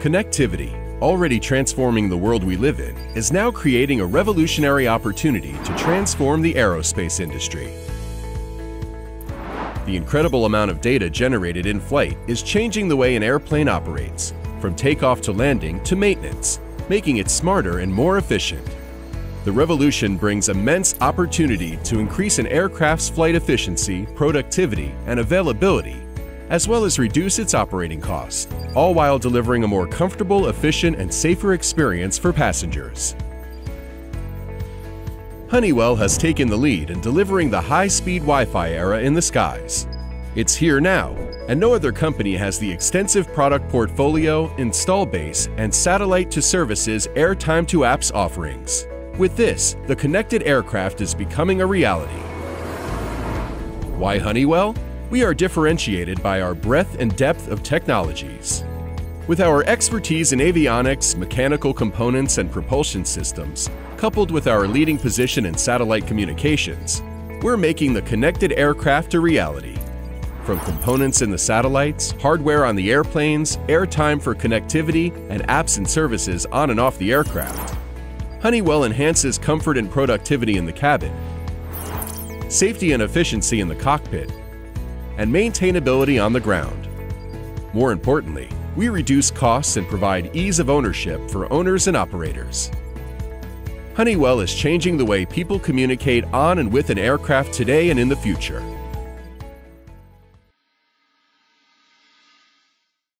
Connectivity, already transforming the world we live in, is now creating a revolutionary opportunity to transform the aerospace industry. The incredible amount of data generated in flight is changing the way an airplane operates, from takeoff to landing to maintenance, making it smarter and more efficient. The revolution brings immense opportunity to increase an aircraft's flight efficiency, productivity, and availability, as well as reduce its operating costs, all while delivering a more comfortable, efficient, and safer experience for passengers. Honeywell has taken the lead in delivering the high-speed Wi-Fi era in the skies. It's here now, and no other company has the extensive product portfolio, install base, and satellite-to-services airtime-to-apps offerings. With this, the connected aircraft is becoming a reality. Why Honeywell? We are differentiated by our breadth and depth of technologies. With our expertise in avionics, mechanical components, and propulsion systems, coupled with our leading position in satellite communications, we're making the connected aircraft a reality. From components in the satellites, hardware on the airplanes, airtime for connectivity, and apps and services on and off the aircraft, Honeywell enhances comfort and productivity in the cabin, safety and efficiency in the cockpit, and maintainability on the ground. More importantly, we reduce costs and provide ease of ownership for owners and operators. Honeywell is changing the way people communicate on and with an aircraft today and in the future.